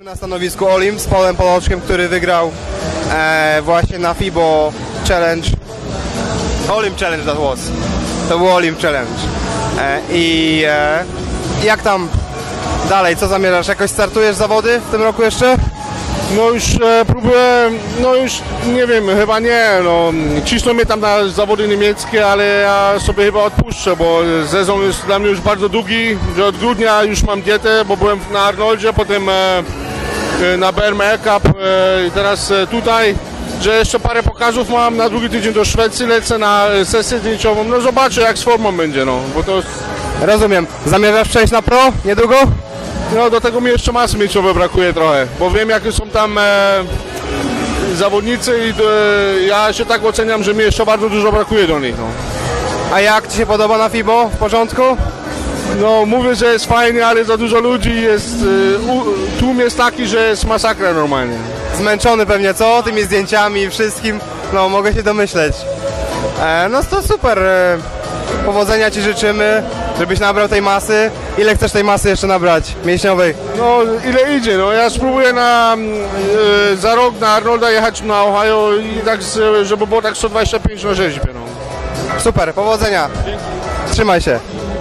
Na stanowisku Olim z Paulem Poloczkiem, który wygrał właśnie na FIBO Challenge. Olim Challenge that was. To był Olim Challenge. Jak tam dalej? Co zamierzasz? Jakoś startujesz zawody w tym roku jeszcze? No już próbuję, no już nie wiem, chyba nie, no cisną mnie tam na zawody niemieckie, ale ja sobie chyba odpuszczę, bo sezon jest dla mnie już bardzo długi, że od grudnia już mam dietę, bo byłem na Arnoldzie, potem na BMX Cup i teraz tutaj, że jeszcze parę pokazów mam, na drugi tydzień do Szwecji lecę na sesję zdjęciową, no zobaczę jak z formą będzie, no, bo to... Rozumiem. Zamierzasz przejść na pro niedługo? No do tego mi jeszcze masy mięśniowej brakuje trochę, bo wiem jakie są tam zawodnicy i ja się tak oceniam, że mi jeszcze bardzo dużo brakuje do nich. No. A jak Ci się podoba na FIBO? W porządku? No mówię, że jest fajnie, ale za dużo ludzi jest, tłum jest taki, że jest masakra normalnie. Zmęczony pewnie, co? Tymi zdjęciami i wszystkim? No, mogę się domyśleć. No to super. Powodzenia Ci życzymy, żebyś nabrał tej masy. Ile chcesz tej masy jeszcze nabrać mięśniowej? No ile idzie, no ja spróbuję za rok na Arnolda jechać na Ohio i tak, żeby było tak 125 na rzeźbie. No. Super, powodzenia. Trzymaj się.